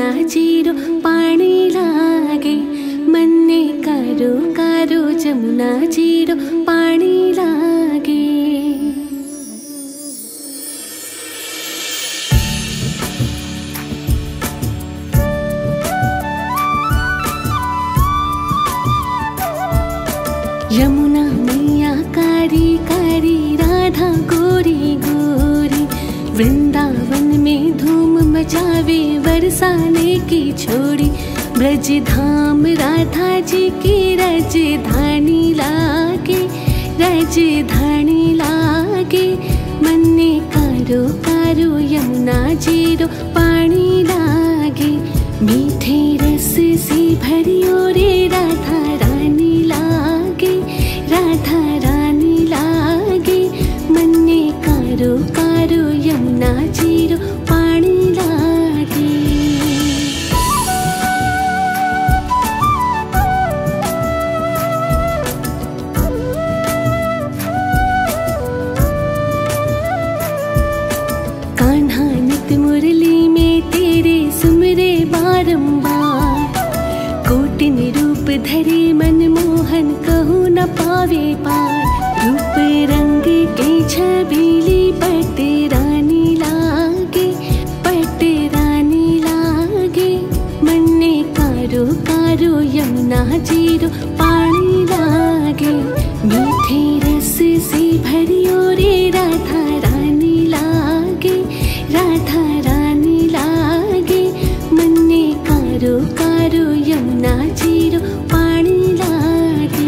Yamuna zero पानी लागे। मन्ने कारो कारो जमुना जीरो पानी लागे। यमुना मैया कारी कारी, राधा गोरी गोरी। वृंदावन में धूम मचावे बरसाने की छोड़ी। ब्रज धाम राधा जी की राजधानी लागे, राजधानी लागे। मन्ने कारो कारो यमुना जीरो पानी लागे। मीठे रस से भरी रे राधा रानी लागे, राधा रानी लागे। मन्ने कारो कारो यमुना जीरो पानी लागे। कान्हा नित मुरली में तेरे सुमरे बारंबार। कोटिन रूप धरे मनमोहन कहूँ न पावे पार। रूप रंग के छबीली पट रानी लागे, पट रानी लागे। मन्ने कारो कारो यमुना जीरो पानी लागे। मीठे रस से भरी रे राधा रानी लागे, राधा रानी लागे। मन्ने कारो कारो यमुना जीरो पानी लागे।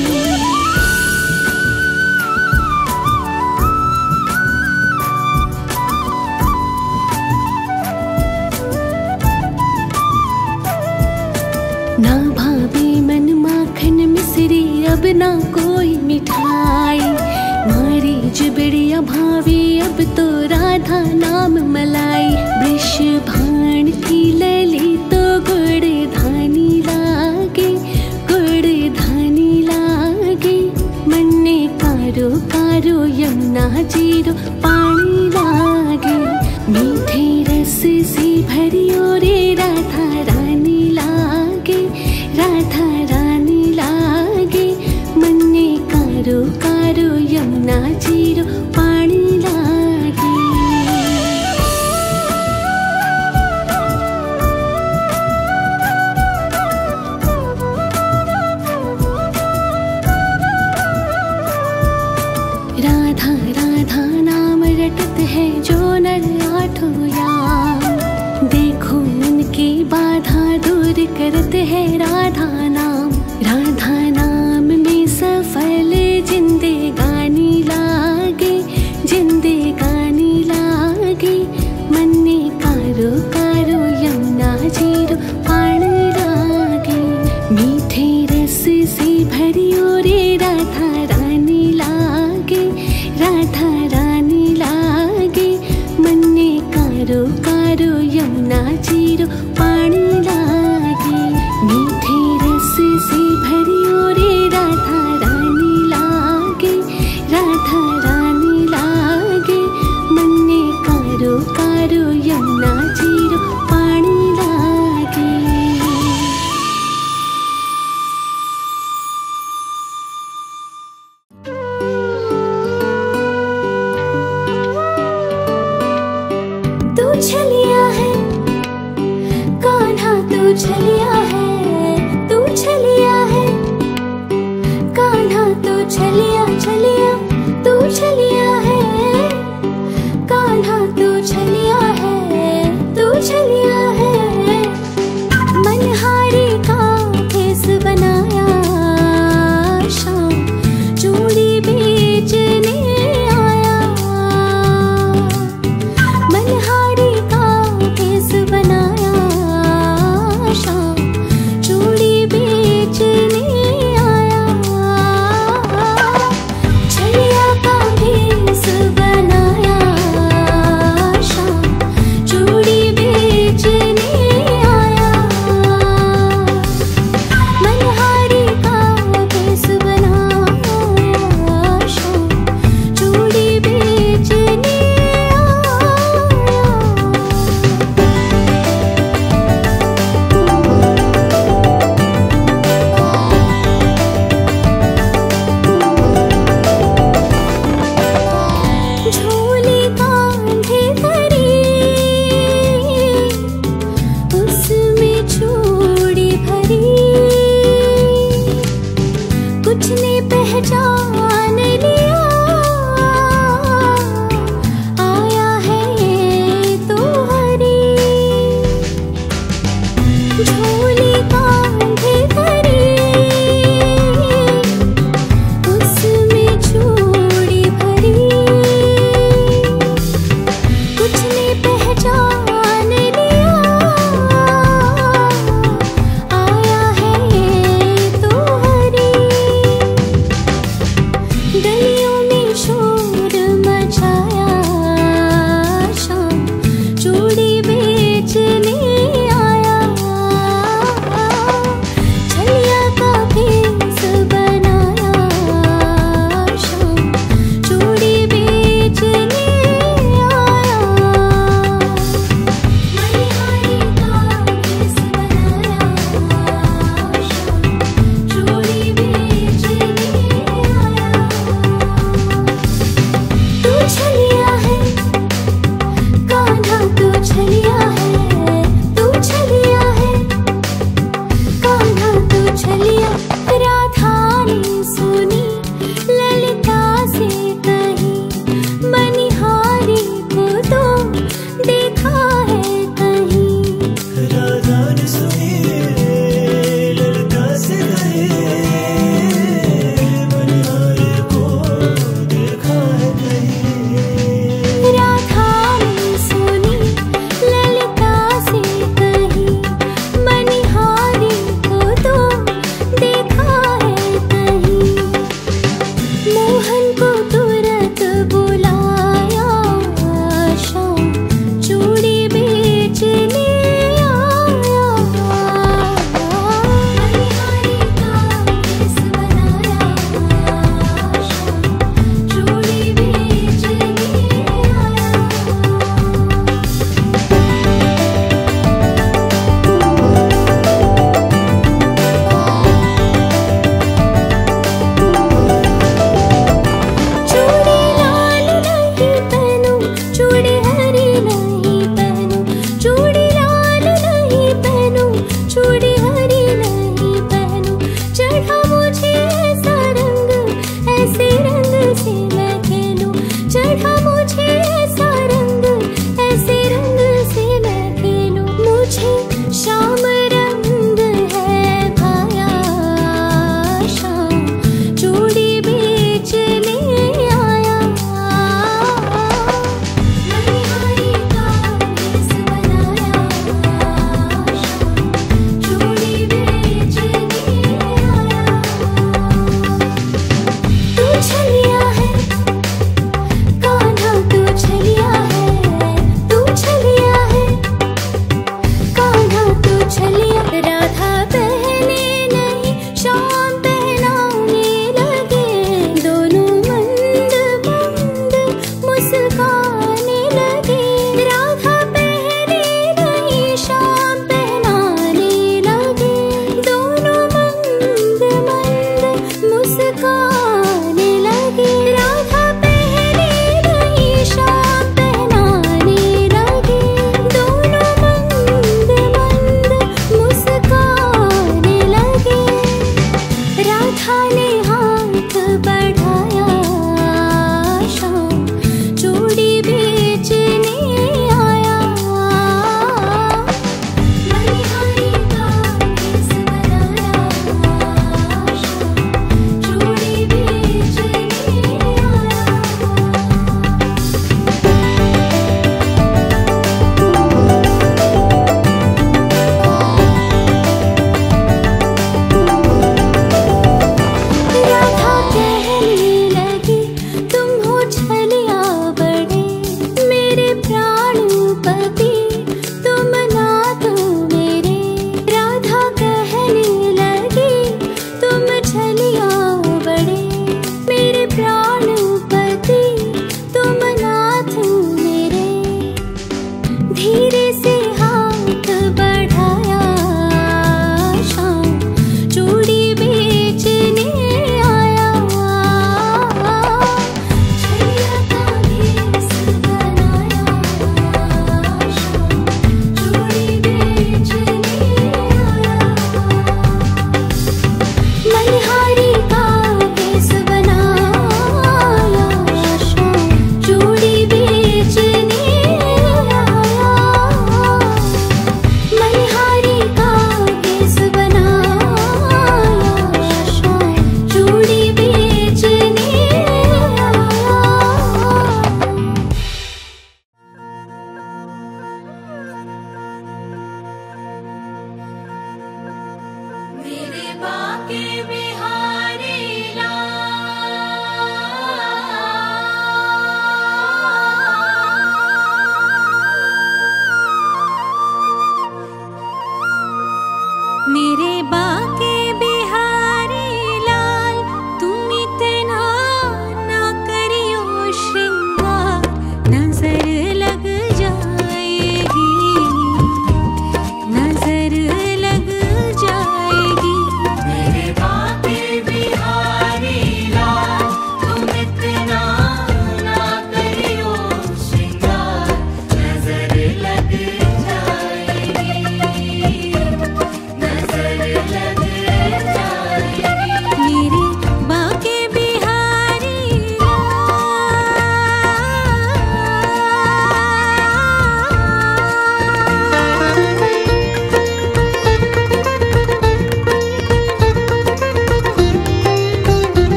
ना भावे मन माखन मिश्री, अब ना कोई मिठाई। मारी जुबड़िया भावे अब तो राधा नाम मलाई। वृष भाण की लली तो गुड़ धानी लागे, गुड़ धानी लागे। मन्ने कारो कारो यमुना जीरो पानी लागे। मीठे रस से भरी रे राधा रानी लागे, राधा रानी लागे। मन्ने कारो कारो यमुना जीरो पानी लागे। राधा राधा नाम रटत है जो नर आठों याम। देखो उनकी बाधा दूर करत है राधा नाम। राधा नाम में सफल जिंदगानी लागे, जिंदगानी लागे। मन्ने कारो कारो यमुना जीरो पानी लागे। मीठे रस से भरी रे राधा रानी लागे, राधा रानी लागे। मन्ने कारो कारो यमुना जीरो पानी लागे। मीठे रस से भरी रे राधा रानी लागे, राधा रानी लागे। मन्ने कारो कारो यमुना जीरो पानी लागे। तू छलिया है कान्हा, तू छलिया है, तू छलिया है कान्हा। तू छलिया छलिया, तू छलिया है कान्हा। तू छलिया है, तू छलिया है। मनहारी का भेस बनाया, शाम चूड़ी बेचने आया। मनहारी का भेस बनाया, शाम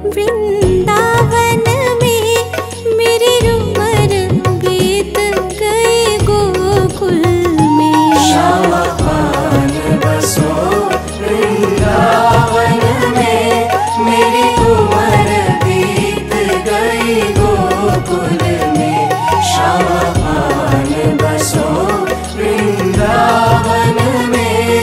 वृंदावन में मेरी उम्र बीत गई गोकुल में। श्यामा पान बसो वृंदावन में, मेरी उम्र बीत गई गोकुल में। श्यामा पान बसो वृंदावन में।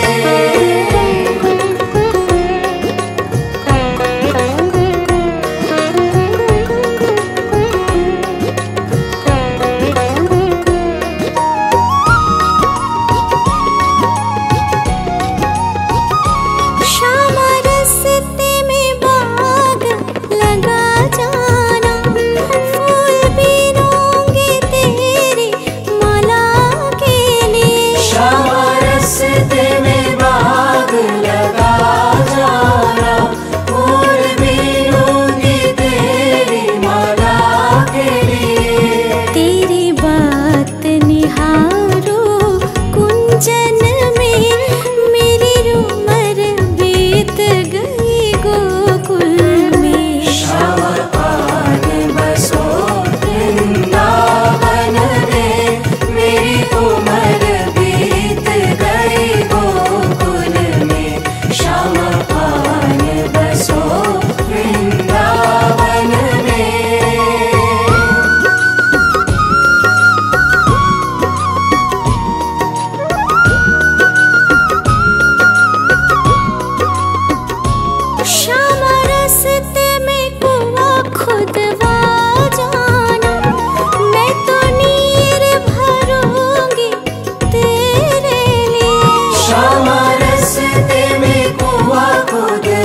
श्यामा रस्ते में बाग लगा जाना, फूल बीनूंगी तेरी माला के लिए। श्यामा रस्ते में बाग लगा जाना, फूल बीनूंगी तेरी माला के लिए। तेरी बात निहारो कुंजन में मेरी उम्र बीत गई गोकुल में। श्यामा पान बसो वृंदावन में, मेरी उम्र बीत गई गोकुल में। श्यामा पान बसो वृंदावन में। श्यामा रस्ते में कुआं खुदवा जाना, मैं तो नीर भरूंगी तेरे लिए। श्यामा रस्ते में कुआं खुदवा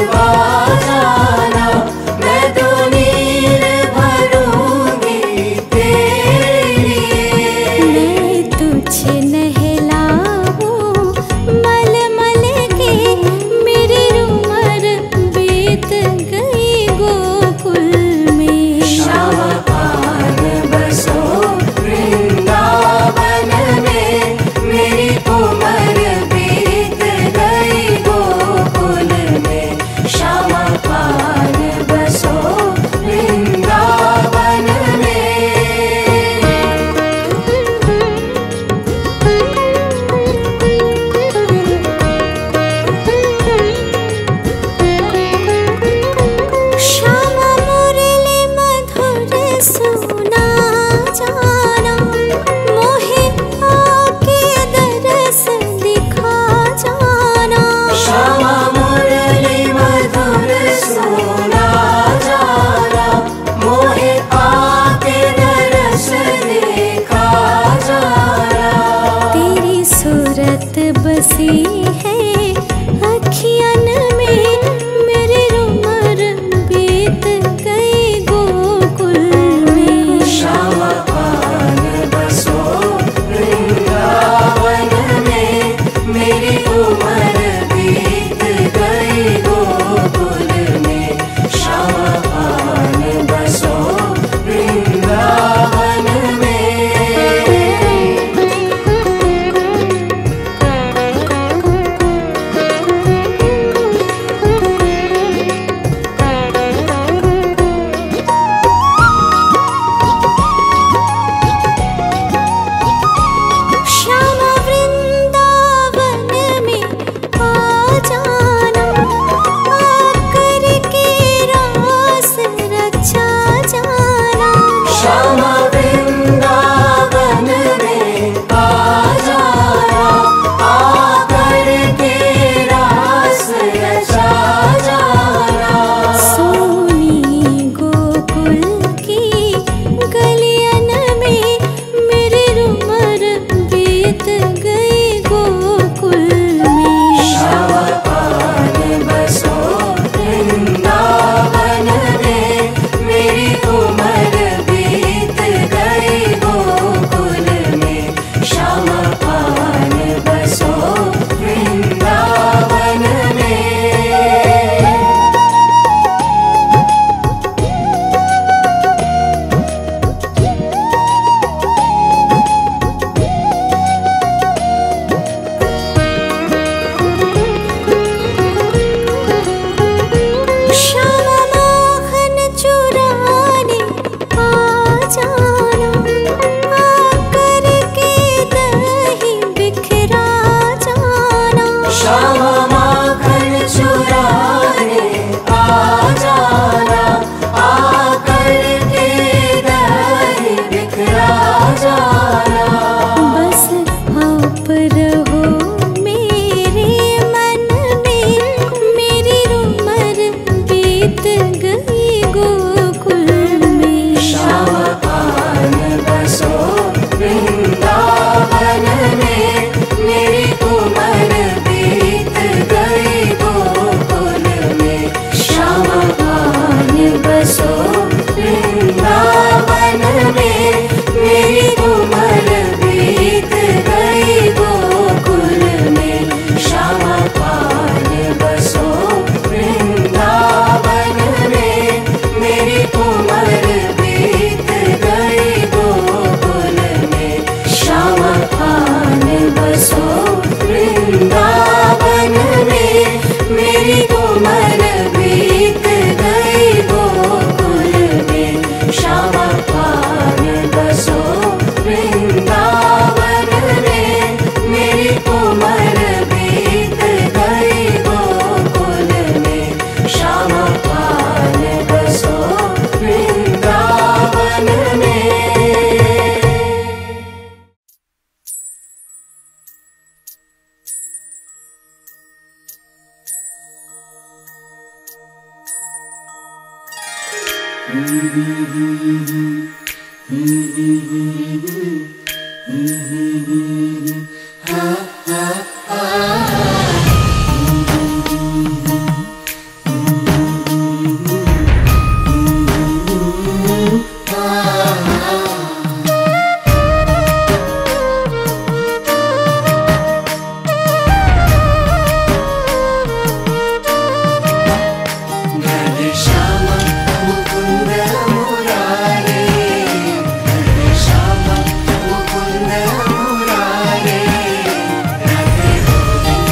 Radhe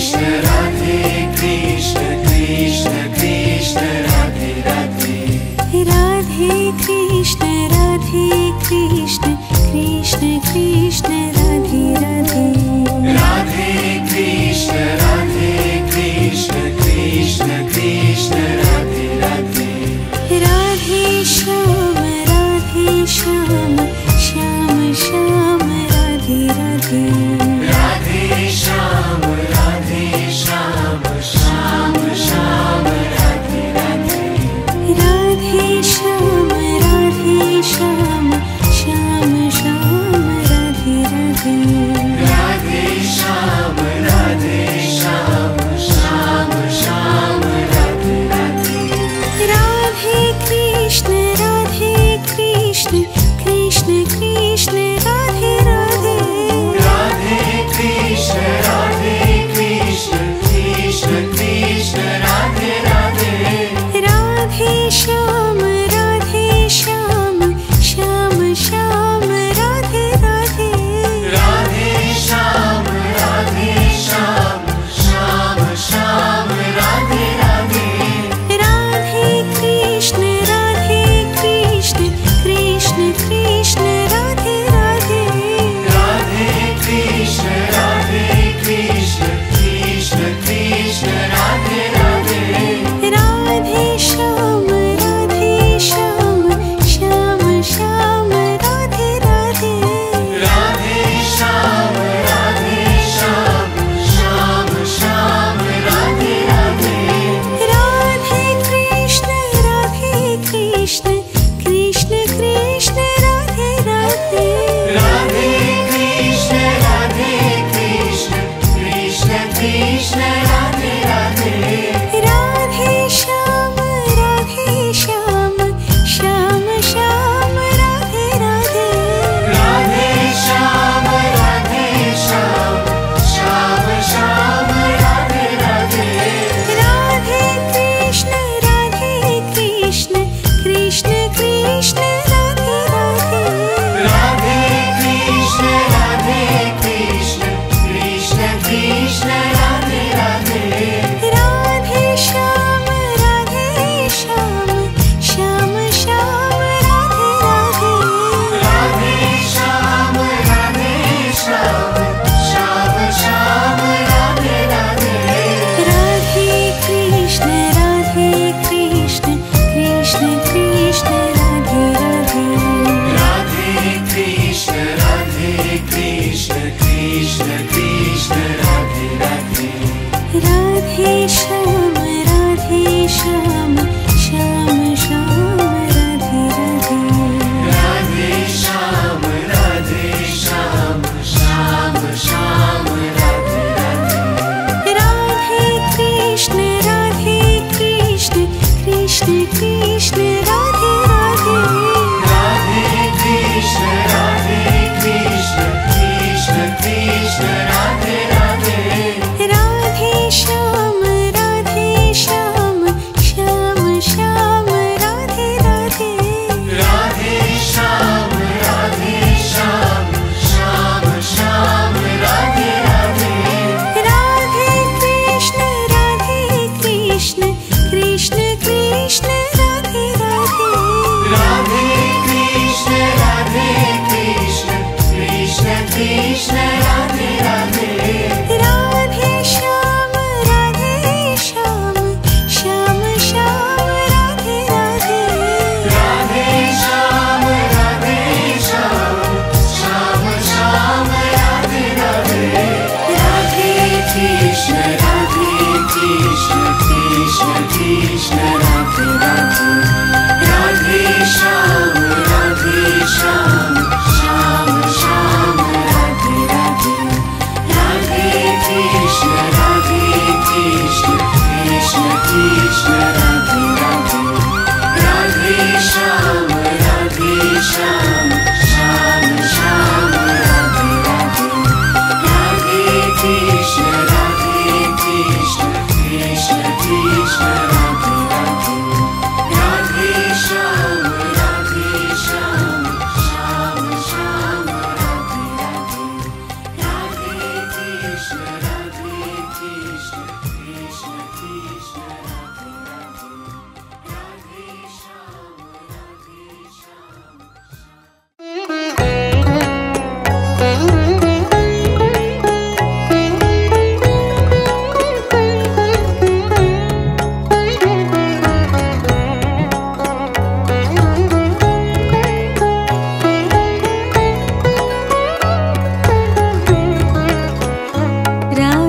Krishna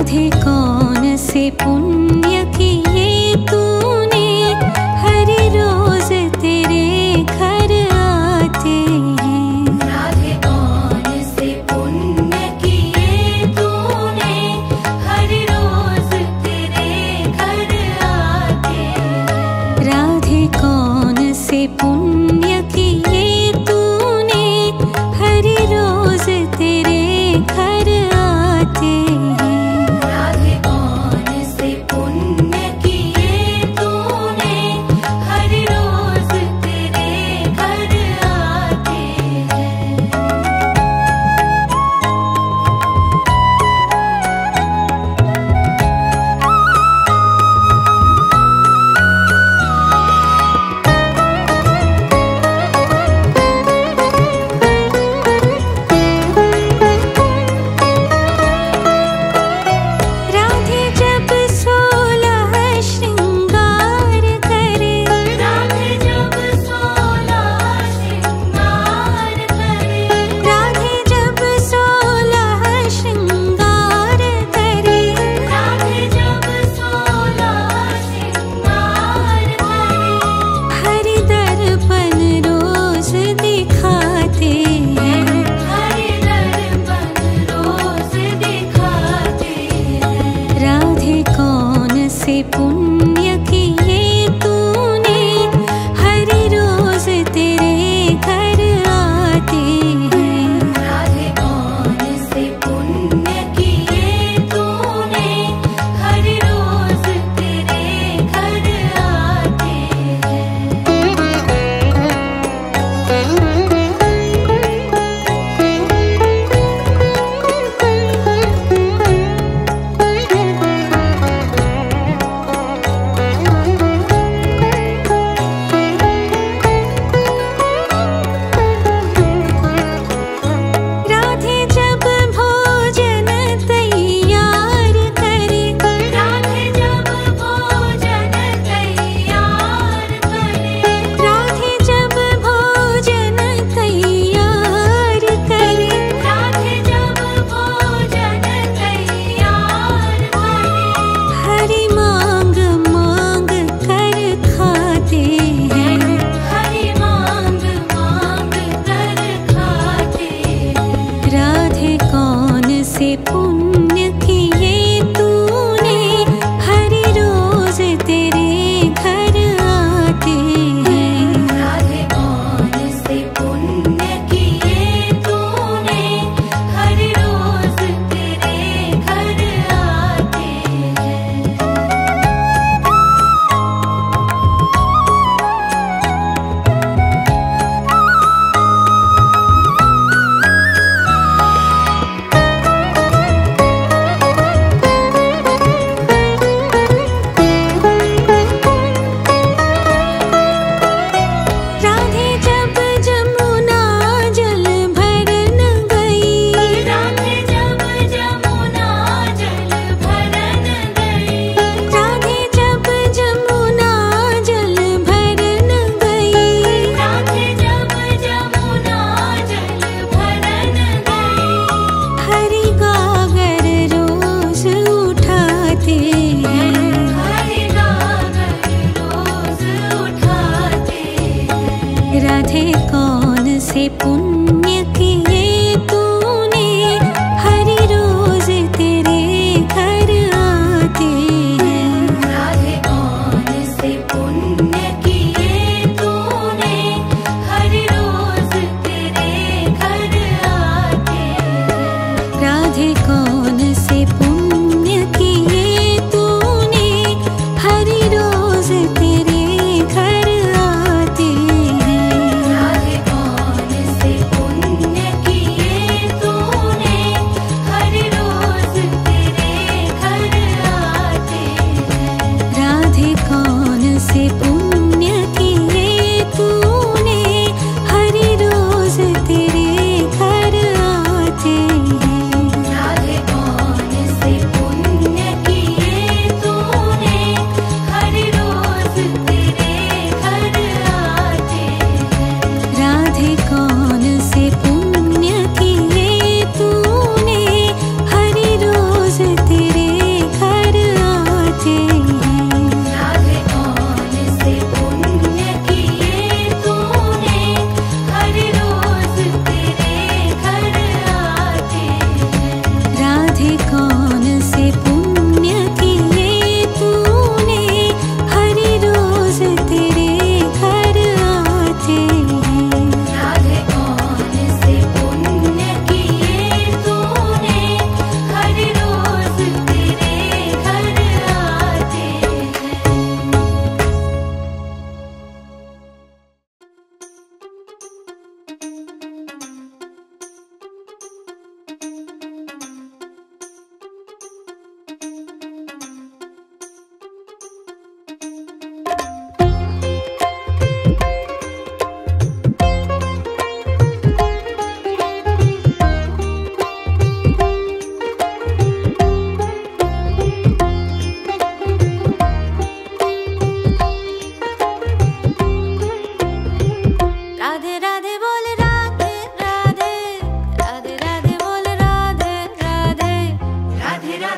राधे कौन से पुण्य किए तूने, हर रोज तेरे घर आते हैं। राधे कौन से पुण्य किए तूने, हर रोज तेरे घर आते हैं। राधे कौन से पुण्य किए तूने, हर रोज तेरे घर आते हैं। राधे कौन से पुण्य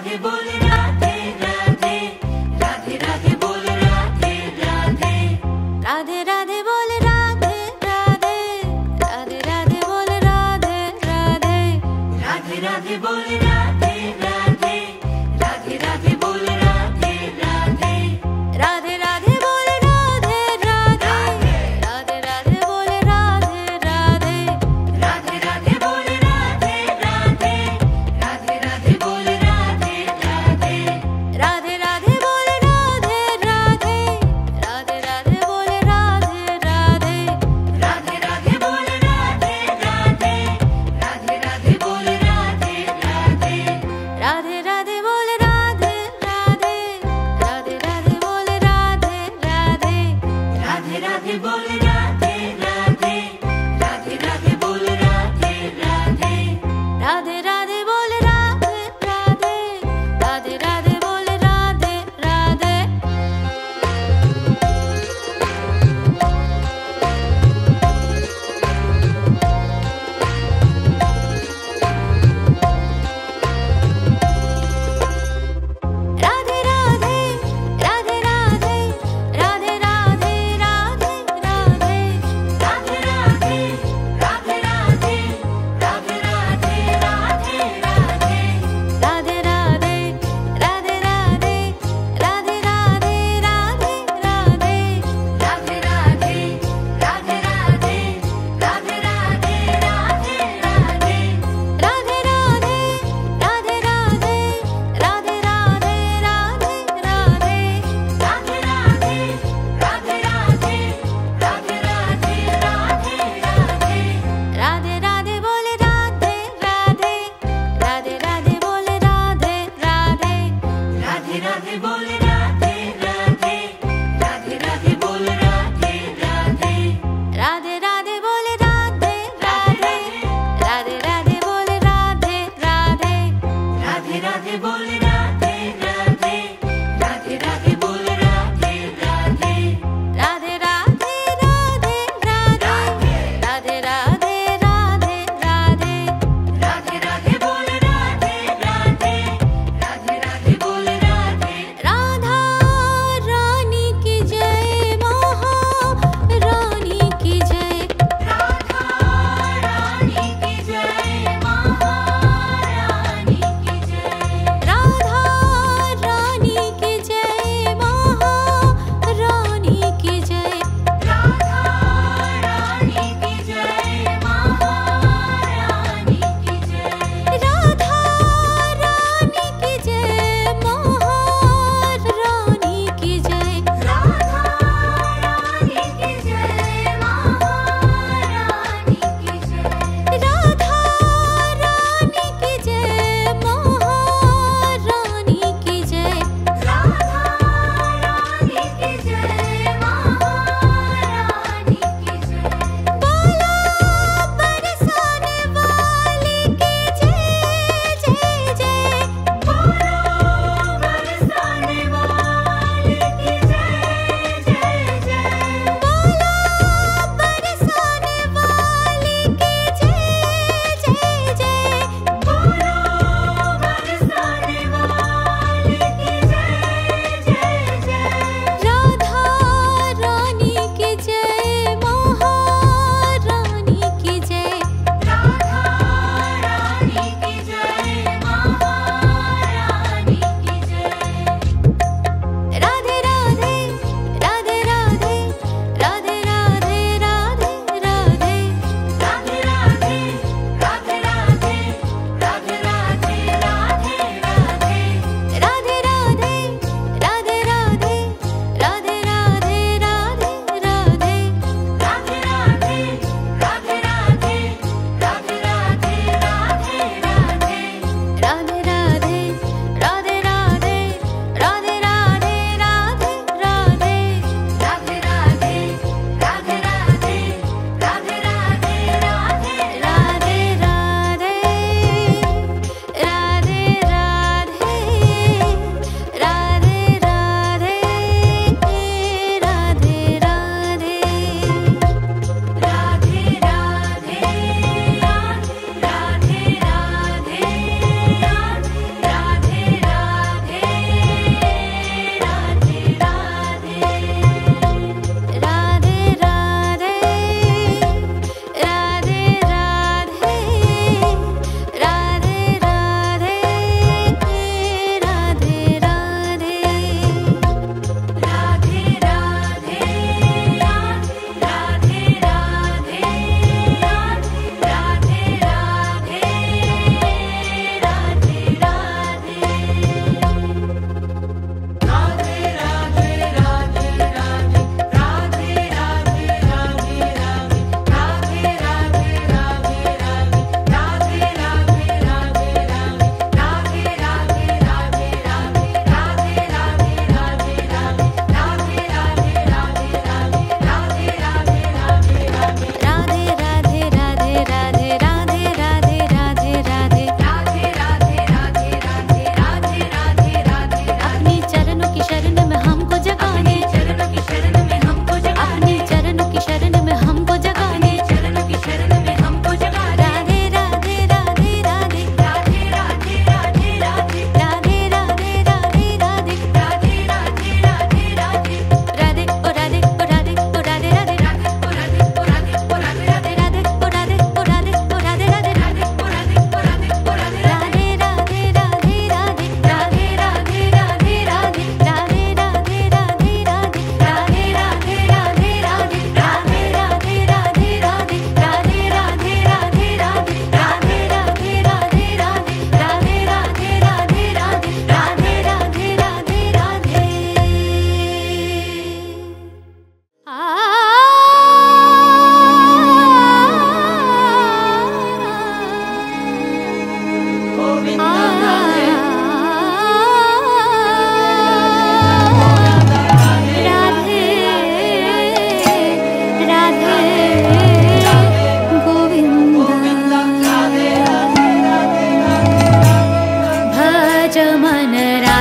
राधे बोल राधे राधे, राधे राधे बोल राधे राधे, राधे राधे बोल राधे राधे, राधे राधे बोल राधे राधे, राधे राधे बोल राधे राधे, राधे राधे बोल राधे राधे, राधे राधे बोल राधे राधे, राधे राधे बोल राधे राधे, राधे राधे बोल राधे राधे, राधे राधे बोल राधे राधे,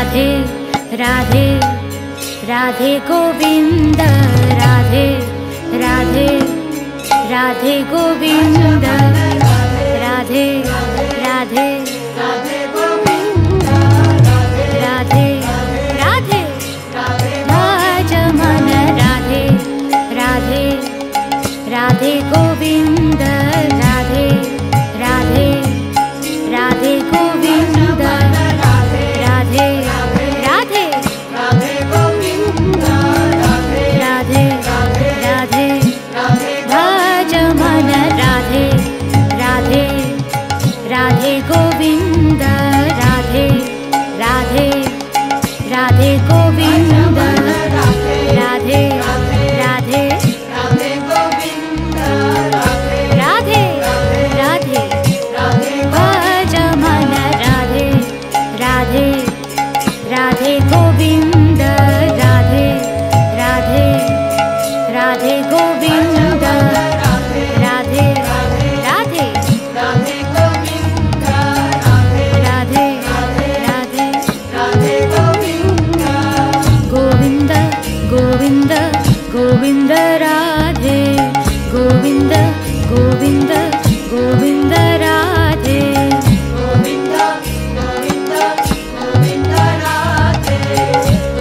राधे राधे राधे गोविंद राधे राधे राधे गोविंद राधे राधे राधे राधे भज मन राधे राधे राधे गोविंद राधे राधे राधे गोविंद राधे राधे राधे राधे भज मन राधे राधे राधे गोविंद राधे राधे राधे गोविंद राधे राधे राधे राधे भज मन Radhe Radhe Radhe Govind Radhe Radhe Radhe Govind Radhe Radhe Radhe Radhe Govind Govind Govind Radhe Govind Govind Govind Radhe Govind Govind Govind Radhe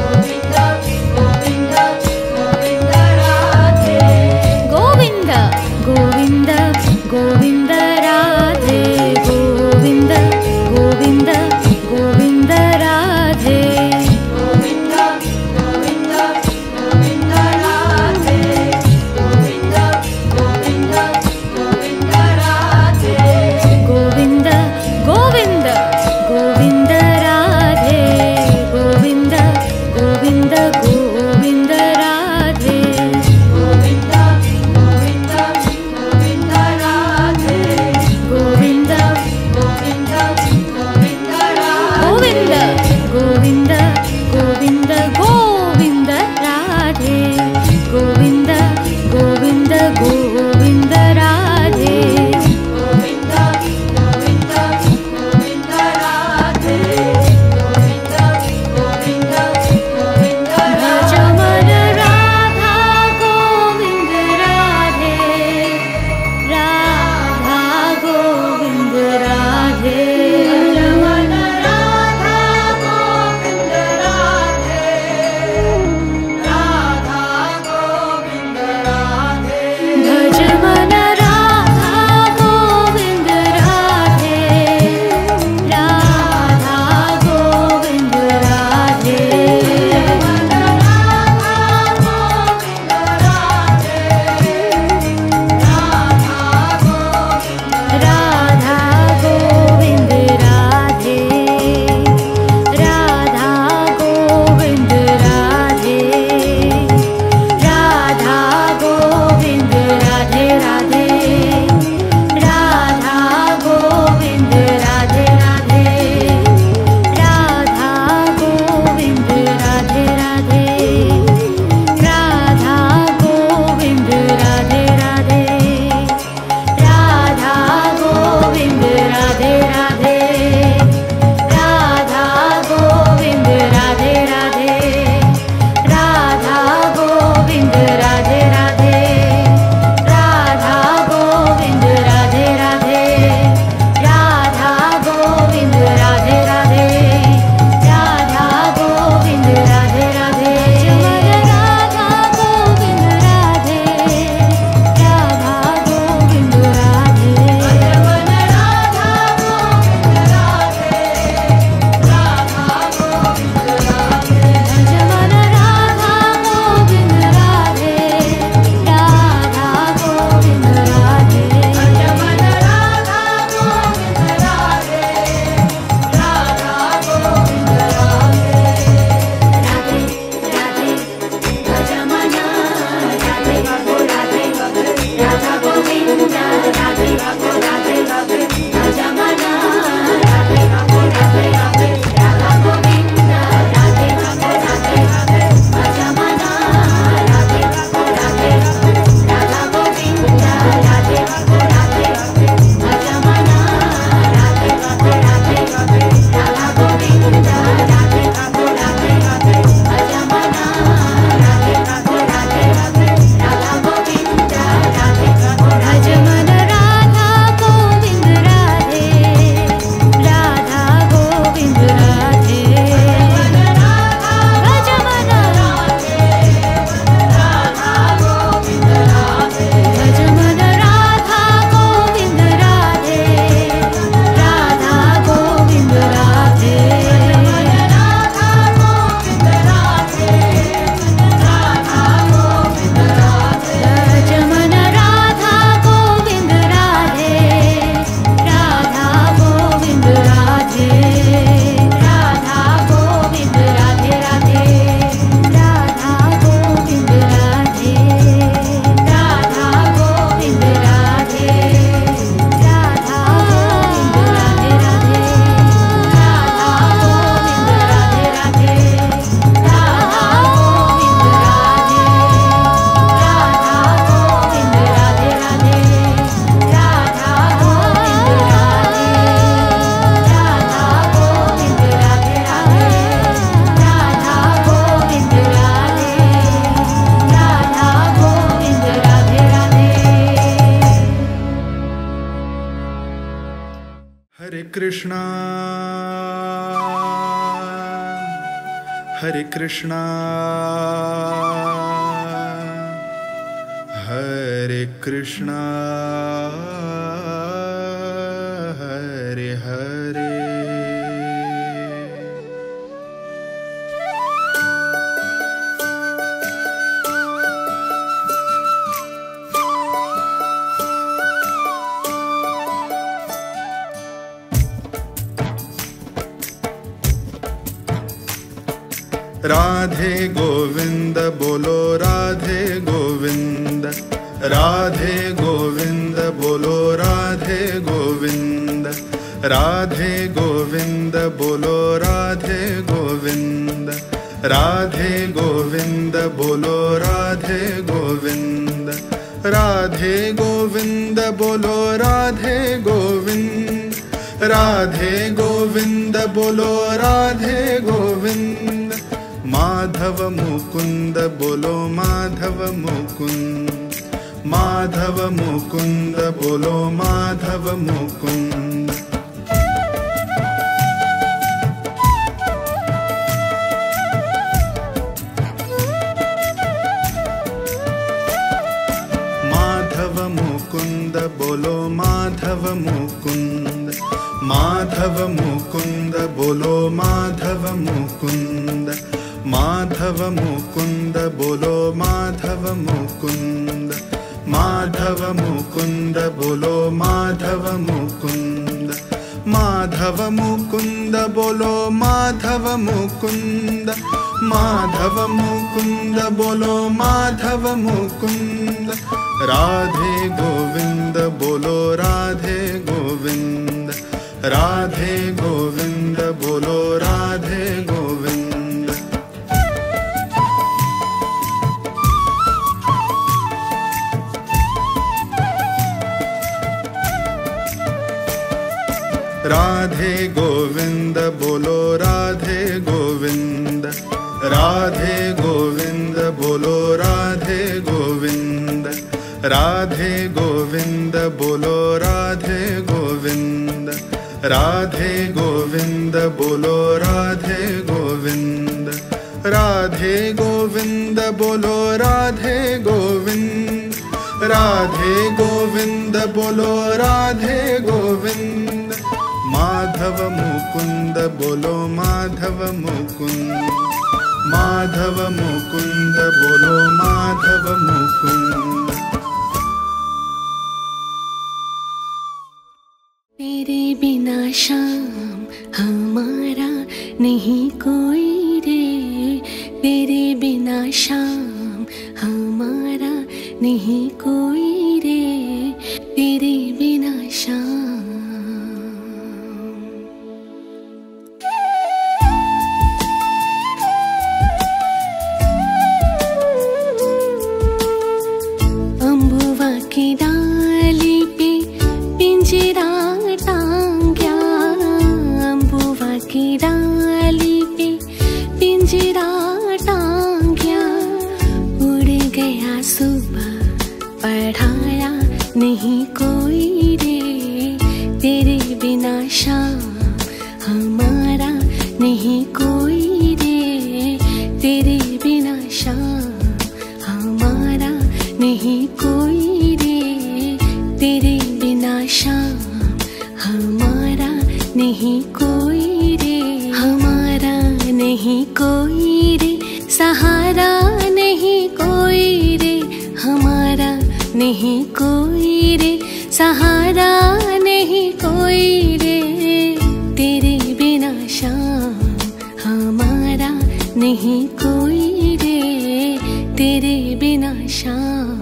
Krishna Hare Krishna Hare Krishna Hare Hare Radhe Govind बोलो राधे गोविंद राधे गोविंद बोलो राधे गोविंद राधे गोविंद बोलो राधे गोविंद राधे गोविंद बोलो राधे गोविंद राधे गोविंद बोलो राधे गोविंद राधे गोविंद बोलो राधे गोविंद माधव मुकुंद बोलो माधव मुकुंद माधव मुकुंद बोलो माधव मुकुंद माधव मुकुंद बोलो माधव मुकुंद माधव मुकुंद बोलो माधव मुकुंद माधव मुकुंद बोलो माधव मुकुंद माधव मुकुंद बोलो माधव मुकुंद माधव मुकुंद बोलो माधव मुकुंद माधव मुकुंद बोलो माधव मुकुंद राधे गोविंद बोलो राधे गोविंद राधे गोविंद बोलो राधे गोविंद राधे गोविंद बोलो राधे गोविंद राधे गोविंद बोलो राधे गोविंद राधे गोविंद बोलो राधे गोविंद राधे गोविंद बोलो राधे गोविंद राधे गोविंद बोलो राधे गोविंद राधे गोविंद बोलो राधे गोविंद माधव मुकुंद बोलो माधव मुकुंद माधव मुकुंद बोलो माधव मुकुंद तेरे बिना शाम हमारा नहीं कोई रे तेरे बिना शाम हमारा नहीं कोई रे तेरे बिना शाम अम्बुवा की डाली पे पिंजरा टांग्या अम्बुवा की डाली पे पिंजरा टांग्या उड़ गया सुबह पढ़ाया नहीं कोई रे तेरे बिना शाम हमारा नहीं कोई रे तेरे बिना शाम हमारा नहीं कोई रे तेरे बिना शाम हमारा नहीं कोई रे हमारा नहीं कोई रे सहारा नहीं कोई रे हमारा नहीं कोई रे सहारा नहीं कोई रे तेरे बिना शाम हमारा नहीं कोई रे तेरे बिना शाम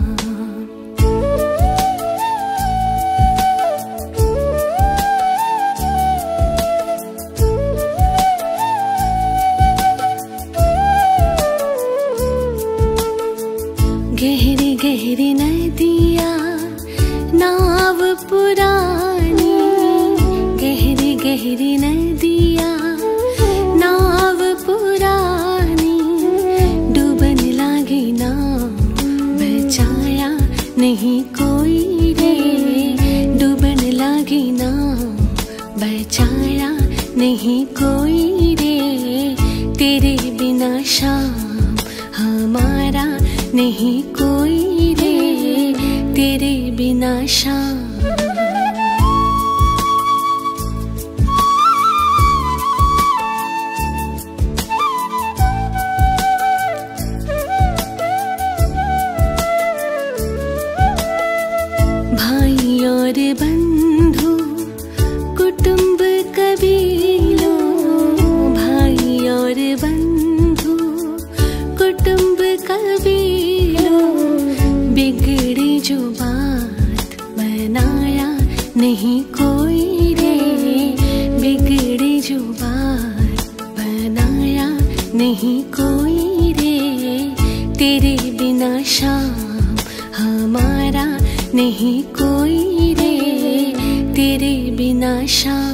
गहरी गहरी नदिया नाव पुरानी गहरी गहरी नदिया नाव पुरानी डूबन लागी नाव बचा शाम हमारा नहीं कोई रे, तेरे बिना शाम। भाई और बंधु कुटुंब कबीलों, भाई और बंधु कुटुंब कबीलों, बिगड़ी जो बात बनाया नहीं कोई रे, बिगड़ी जो बात बनाया नहीं कोई रे, तेरे बिना शाम हमारा नहीं कोई रे, तेरे बिना शाम।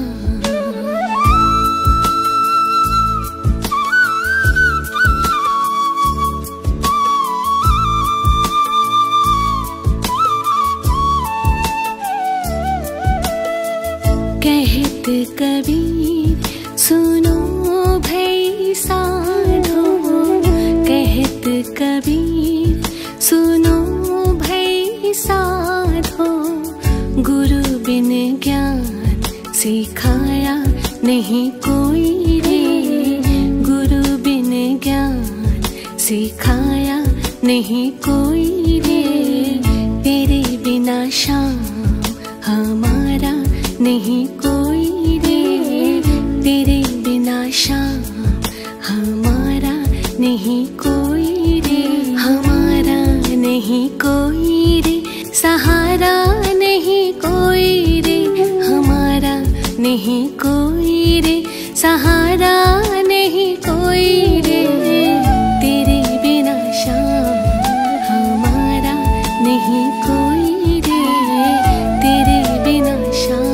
कहत कबीर सुनो भई साधो, कहत कबीर सुनो भई साधो, गुरु बिन ज्ञान सिखाया नहीं कोई रे, गुरु बिन ज्ञान सिखाया नहीं कोई रे, तेरे बिना शाम हमारा नहीं कोई रे, तेरे बिना शाम हमारा नहीं कोई रे, हमारा नहीं कोई रे, सहारा नहीं कोई रे, हमारा नहीं कोई रे, सहारा नहीं कोई रे, तेरे बिना शाम हमारा नहीं कोई रे, तेरे बिना शाम।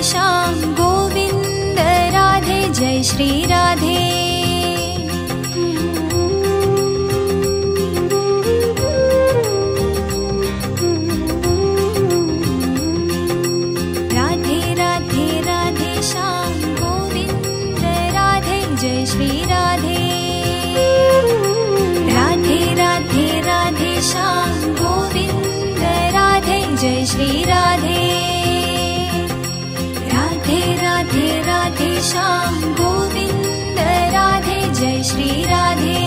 श्याम गोविंद राधे जय श्री राधे। राधे राधे राधे श्याम गोविंद राधे जय श्री राधे। राधे राधे राधे श्याम गोविंद राधे जय श्री राधे। राधे राधे राधे श्याम गोविंद राधे जय श्री राधे।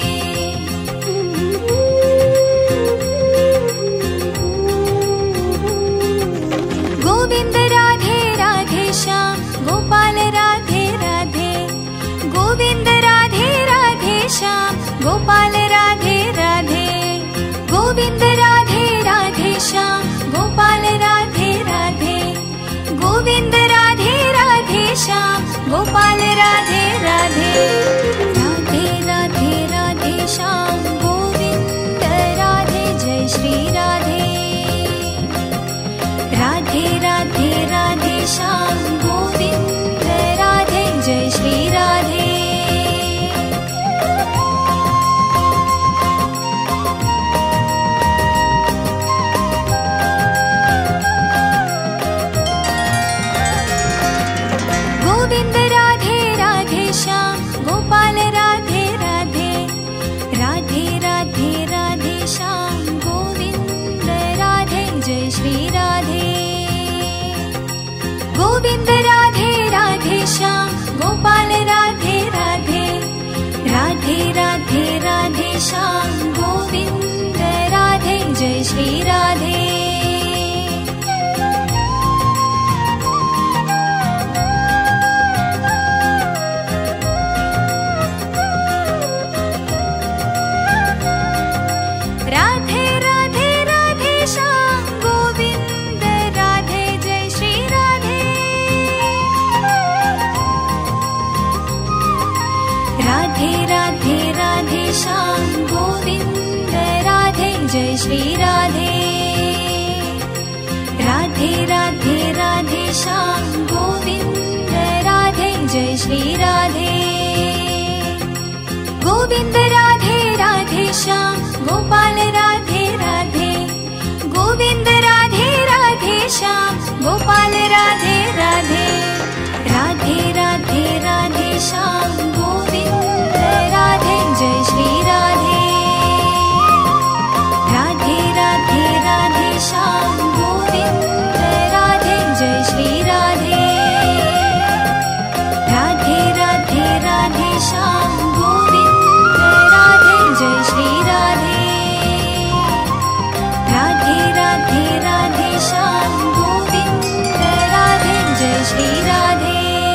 गोविंद राधे राधे श्याम गोपाल राधे राधे। गोविंद राधे राधे श्याम गोपाल राधे राधे। गोविंद राधे राधे श्याम गोपाल राधे राधे। गोविंद राधे राधे श्याम गोपाल राधे राधे। राधे राधे राधे श्याम गोविंद राधे जय श्री राधे। राधे राधे राधे श्याम गोविंद राधे जय श्री राधे। गोविंद राधे राधे श्याम गोपाल राधे राधे। राधे राधे राधे श्याम गोविंद राधे जय श्री राधे। गोविंद राधे राधे श्याम गोपाल राधे राधे। राधे राधे राधे श्याम गोविंद राधे जय श्री राधे। राधे राधे राधे श्याम गोविंद राधे जय श्री राधे। राधे राधे राधे श्याम गोविंद राधे जय श्री राधे। राधे राधे राधे श्याम गोविंद राधे जय श्री राधे। गोविंद राधे राधे श्याम गोपाल राधे राधे। गोविंद राधे राधे श्याम गोपाल राधे राधे। राधे राधे राधे श्याम गोविंद राधे जय श्री राधे। राधे राधे राधे श्याम गोविंद राधे जय श्री राधे। राधे राधे राधे श्याम गोविंद राधे जय श्री राधे। राधे राधे राधे श्याम गोविंद राधे जय श्री राधे।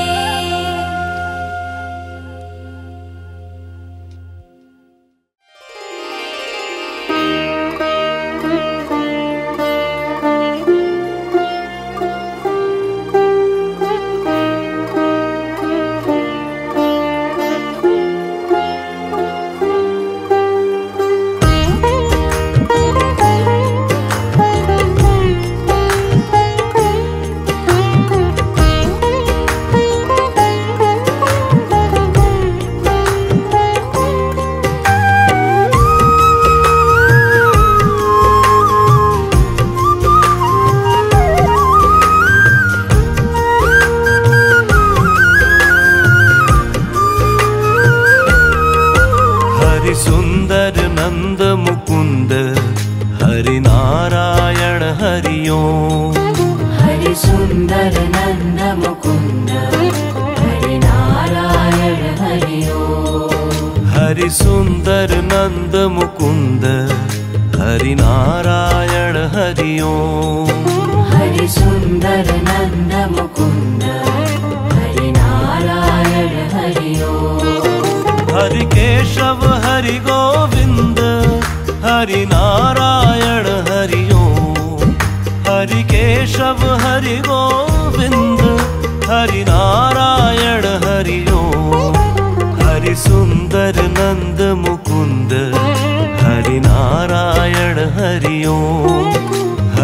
सुंदर नंद मुकुंद हरि नारायण हरि ओम। हरि सुंदर नंद मुकुंद हरि नारायण हरि ओम। हरि केशव हरि गोविंद हरि नारायण हरि ओम। हरि केशव हरि गोविंद हरि नारायण हरि ओम। हरि सुंदर नंद मुकुंद हरि नारायण हरि ओम।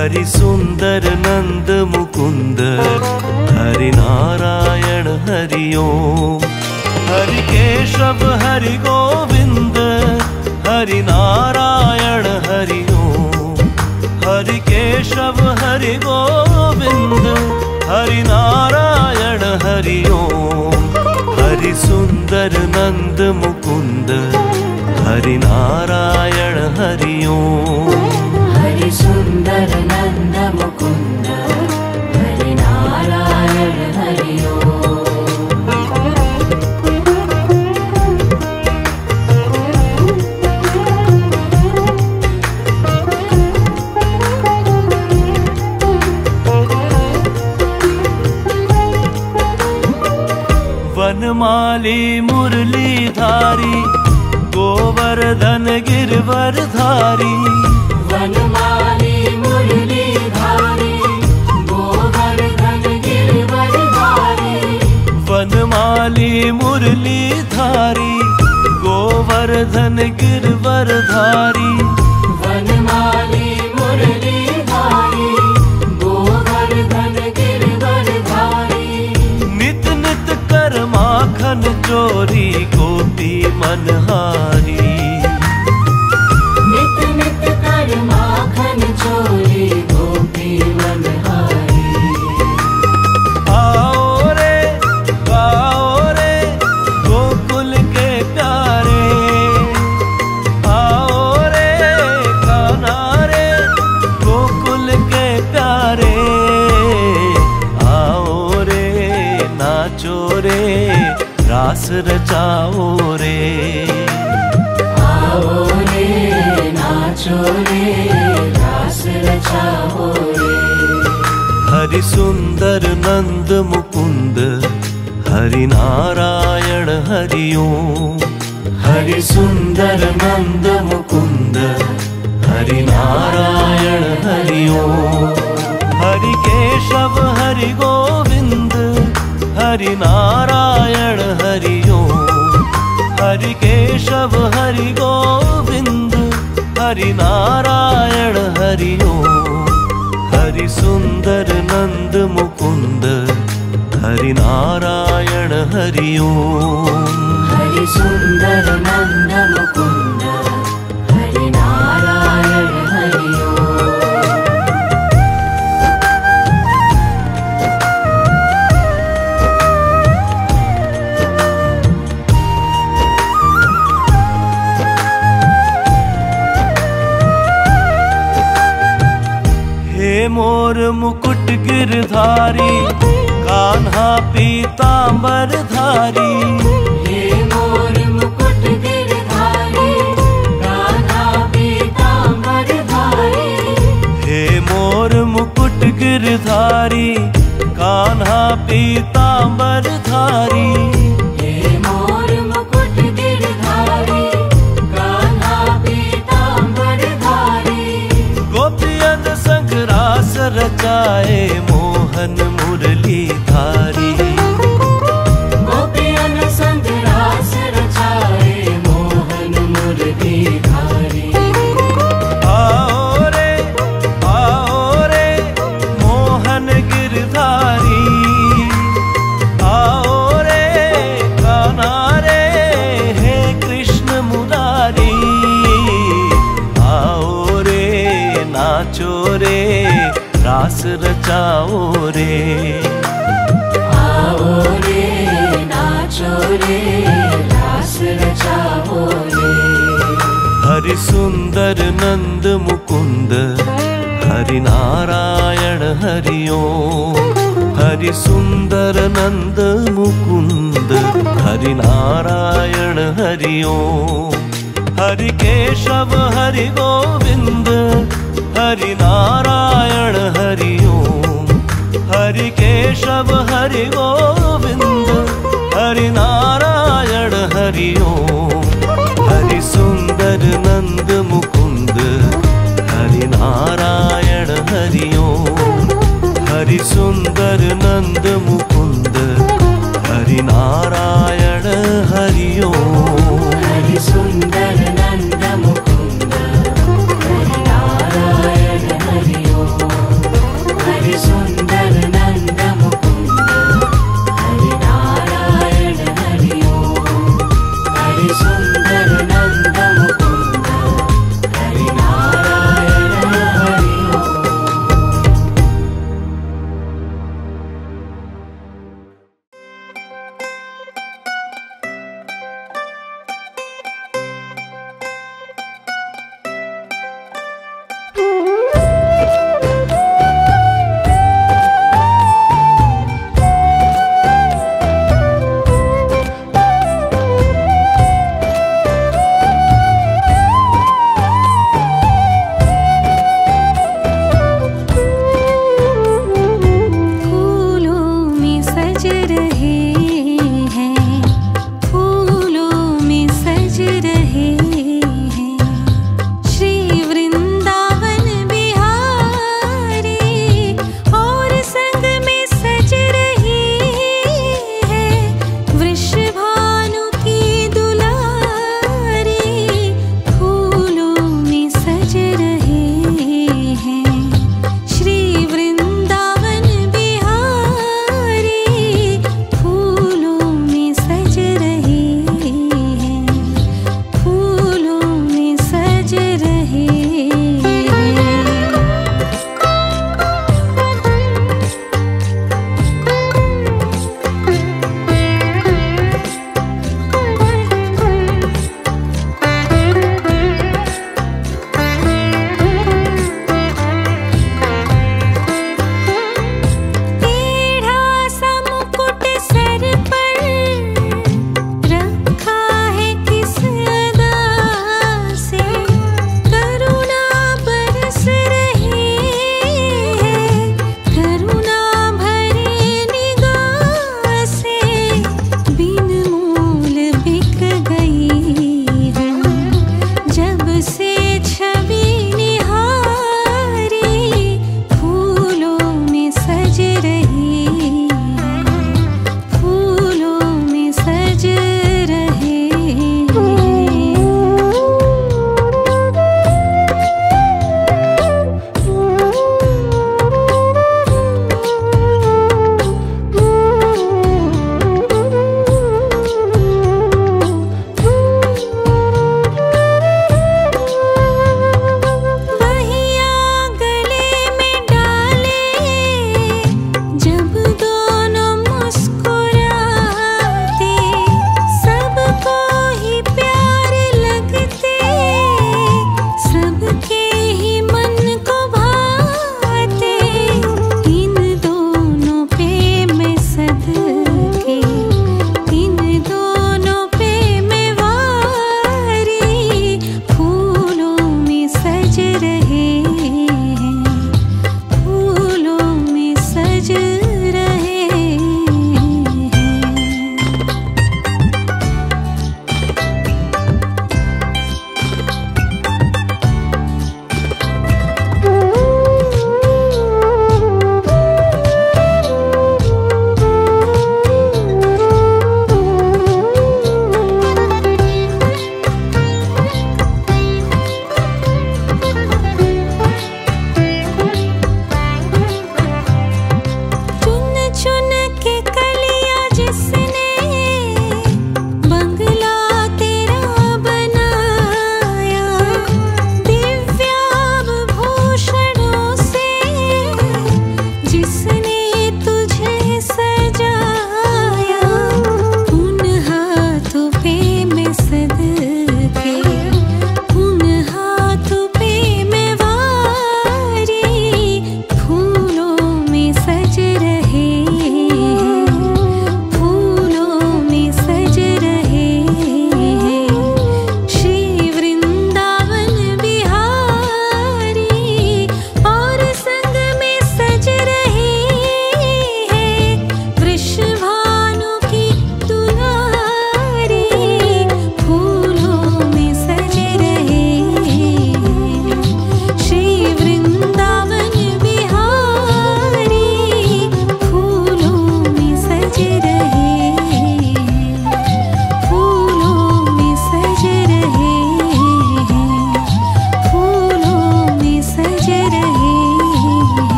हरि सुंदर नंद मुकुंद हरि नारायण हरि ओम। हरि केशव हरि गोविंद हरि नारायण हरि ओम। हरि केशव हरि गोविंद हरि नारायण हरि ओम। हरि सुंदर नंद मुकुंद हरि नारायण हरि ओम। हरि सुंदर नंद मुकुंद हरि नारायण हरि ओम। वनमाली मुरलीधारी गोवर्धन गिरवरधारी। वनमाली मुरलीधारी गोवर्धन गिरवरधारी। वनमाली मुरलीधारी गोवर्धन गिरवरधारी। वनमाली मुरलीधारी गोवर्धन गिरवरधारी। नित नित कर माखन चोरी गोपी मनहारी। नित नित कर माखन चोरी गोपी मनहारी। आओ रे गोकुल के प्यारे। आओ रे कान्हा रे गोकुल के प्यारे। आओ रे नाचो रे रास रचाओ रे। आओ रे नाचो रे रास रचाओ रे। हरि सुंदर नंद मुकुंद हरि नारायण हरि ओम। हरि सुंदर नंद मुकुंद हरि नारायण हरि ओम। हरि केशव हरि गोविंद हरि नारायण हरि ओम। हरि केशव हरि गोविंद हरि नारायण हरि ओम। हरि सुंदर नंद मुकुंद हरि नारायण हरि ओम। हरि सुंदर नंद मुकुंद हरि नारायण हरि ओम। मोर मुकुट गिरधारी कान्हा पीतांबर धारी। हे मोर मुकुट गिरधारी कान्हा पीतांबर धारी। हे मोर मुकुट गिरधारी कान्हा पीतांबर धारी। हे मोर मुकुट गिरधारी कान्हा पीतांबर धारी। गोपियन संग रास रचाए मोहन मुरली धारी। गोपियन संग रास रचाए मोहन मुरली धारी। आओ रे मोहन गिरधारी। आओ रे कान्हा रे हे कृष्ण मुरारी। आओ रे नाचो रे रास रचाओ रे। आओ रे नाचो रे रास रचाओ रे। हरि सुंदर नंद मुकुंद हरि नारायण हरि ओम। हरि सुंदर नंद मुकुंद हरि नारायण हरि ओम। हरि केशव हरि गोविंद हरि नारायण हरि ओम। हरि केशव हरि गोविंद हरि नारायण हरि ओम। हरि सुंदर नंद मुकुंद हरि नारायण हरि ओम। हरि सुंदर नंद मुकुंद हरि नारायण हरि ओम। हरि सुंदर नंद मुकुंद हरि नारायण हरि ओम।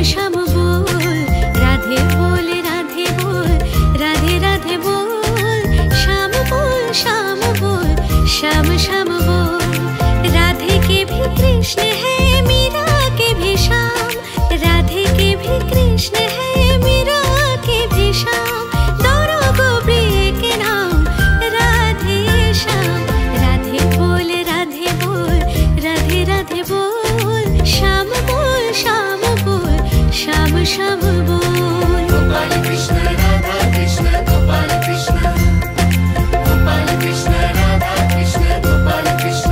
श्याम बोल, राधे बोल राधे बोल, राधे राधे बोल, श्याम बोल श्याम बोल, श्याम श्याम बोल। राधे के भी कृष्ण है, मीरा के भी श्याम, राधे के भी कृष्ण है, मीरा के भी श्याम, दोनों को प्रिय के नाम राधे श्याम। राधे बोल राधे बोल, राधे राधे बोल, श्याम बोल श्याम बोल, श्याम श्याम बोल। गोपाल कृष्ण राधा कृष्ण गोपाल कृष्ण, गोपाल कृष्ण राधा कृष्ण गोपाल कृष्ण।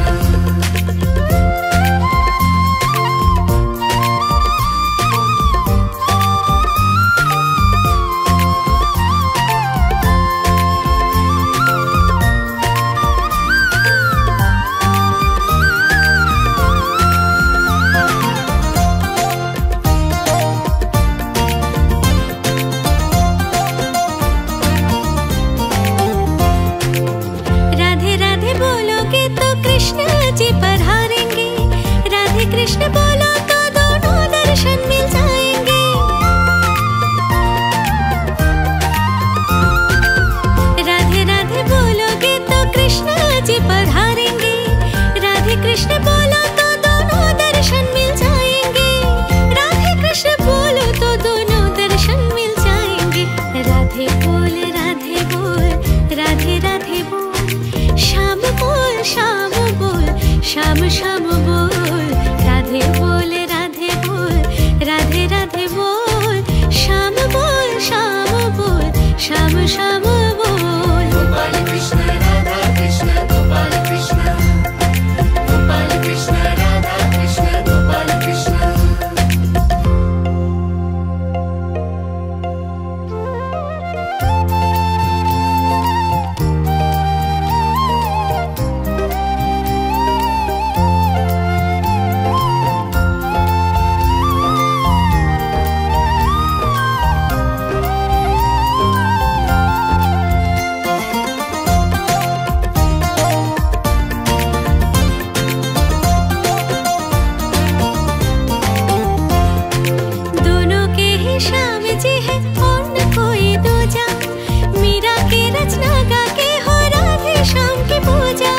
राधे राधे बोलोगे तो कृष्ण जी पधारेंगे, राधे कृष्ण बोलो तो दोनों दर्शन मिल जाएंगे। राधे राधे बोलोगे तो कृष्ण जी पधारेंगे, राधे कृष्ण बोलो तो दोनों दर्शन मिल जाएंगे। राधे कृष्ण बोलो तो दोनों दर्शन मिल जाएंगे। राधे बोल राधे बोल, राधे राधे बोल, श्याम बोल श्याम बोल, श्याम श्याम बोल। राधे बोल राधे बोल, राधे राधे बोल, श्याम बोल श्याम बोल, श्याम श्याम बोल। गोपाल कृष्ण राधा कृष्ण गोपाल कृष्ण, गोपाल कृष्ण राधा कृष्ण गोपाल कृष्ण। दोनों के ही श्याम जी है और न कोई दूजा, मीरा के रचना गा के हो राधे श्याम की पूजा।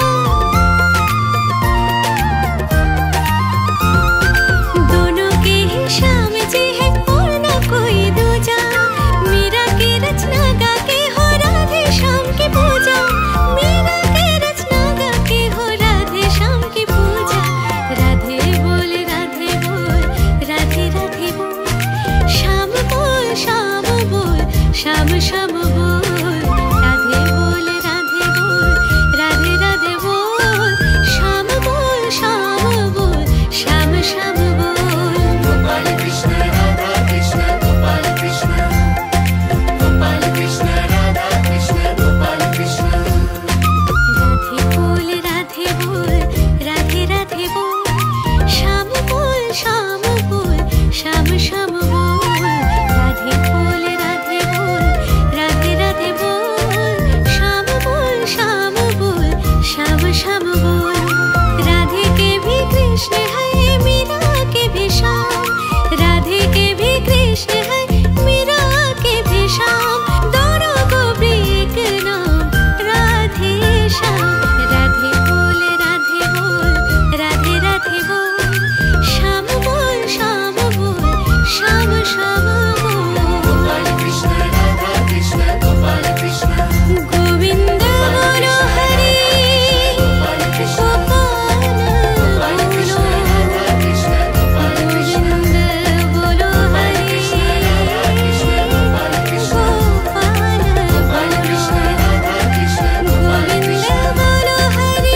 दोनों के ही श्याम जी है और न कोई दूजा, मीरा के रचना गा के हो राधे श्याम की पूजा। मीरा के रचना गा के हो राधे श्याम की पूजा। राधे बोल राधे बोल, राधे राधे बोल, श्याम बोल श्याम बोल, श्याम श्याम बोल। राधे बोल राधे बोल, राधे राधे बोल, श्याम बोल श्याम बोल, श्याम श्याम बोल। गोपाल कृष्ण राधा कृष्ण गोपाल कृष्ण, गोपाल कृष्ण राधा कृष्ण गोपाल कृष्ण। राधे बोल राधे बोल, राधे राधे बोल, श्याम बोल श्याम बोल, श्याम श्याम बोल। राधे बोल राधे बोल, राधे राधे बोल, श्याम बोल श्याम बोल, श्याम श्याम बोल। राधे के भी कृष्ण है, मीरा के भी श्याम, राधे के भी कृष्ण है, मीरा के भी श्याम, दोनों को प्रिय के नाम राधे श्याम। राधे बोल राधे बोल, राधे राधे बोल, श्याम बोल श्याम बोल, श्याम श्याम बोल। गोपाल कृष्ण राधा कृष्ण गोपाल कृष्ण, गोविंद बोलो हरि, गोपाल कृष्ण गोपाल कृष्ण राधा कृष्ण गोपाल कृष्ण, गोविंद बोलो हरि, गोपाल कृष्ण गोपाल कृष्ण राधा कृष्ण गोपाल कृष्ण, गोविंद बोलो हरि,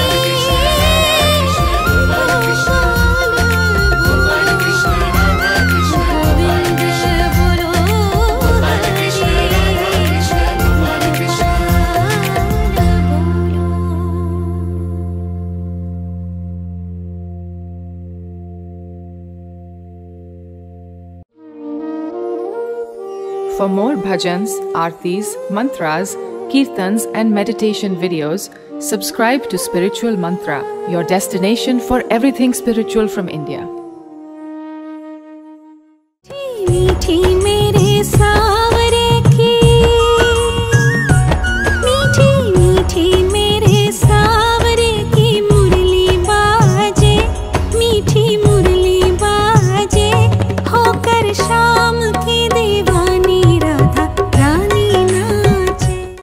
गोपाल कृष्ण गोपाल कृष्ण राधा कृष्ण गोपाल कृष्ण, गोविंद बोलो Gopal Krishna Radha Krishna Gopal Krishna. For more bhajans, aartis, mantras, kirtans, and meditation videos, subscribe to Spiritual Mantra, your destination for everything spiritual from India.